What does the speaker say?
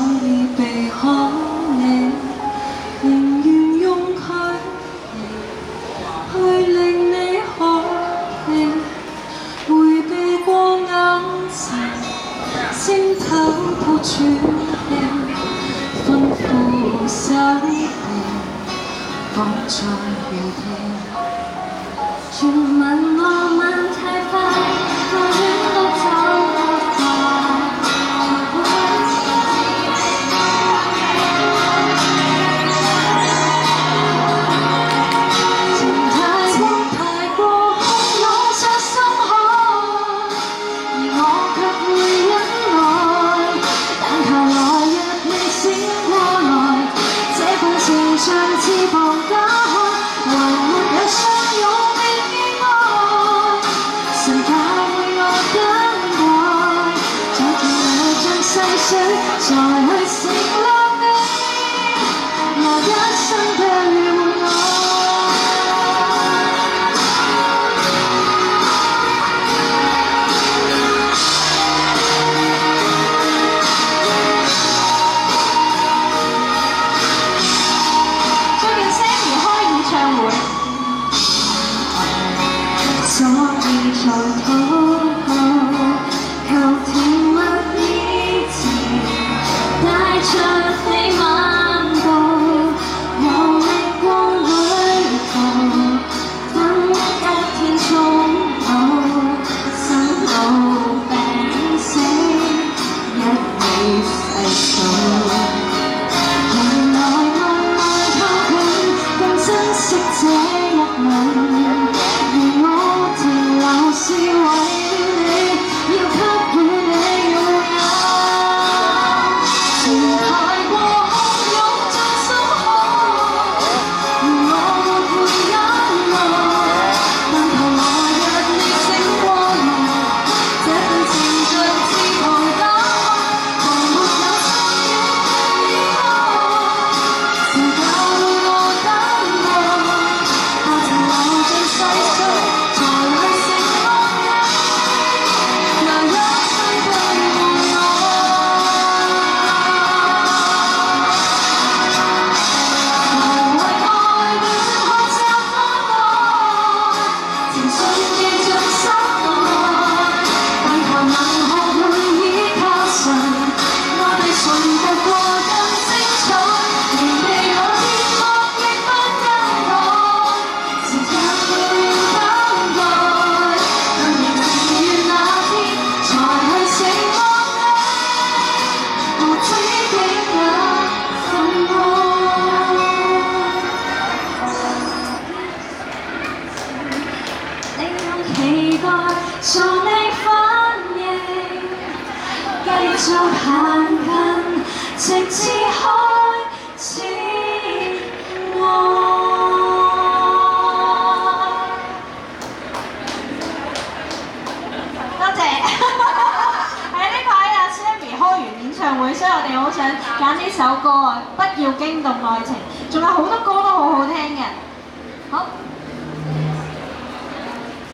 以避開你，寧願用距離去令你可記，迴避過眼神，先偷偷喘氣，吩咐手臂放在原地。傳聞浪漫太快，我戀都走得快。情太過洶湧出心海，而我卻會忍耐。但求來日你醒過來，這份情像翅膀打開，還沒有相擁。細水再去承諾你，我一生對換愛。最近 Sammy 開演唱會，所以才禱告，求甜蜜帶着你漫步，遊歷過旅途，等一天終老，生老病死一起細數。原來慢慢靠近，更珍惜這一吻。而我停留是為了你，要給予你擁有。期待從你反應，繼續行近，直至開始愛。多謝。喺呢排阿 Sammy 開完演唱會，所以我哋好想揀呢首歌啊！不要驚動愛情，仲有好多歌都好好聽嘅。好。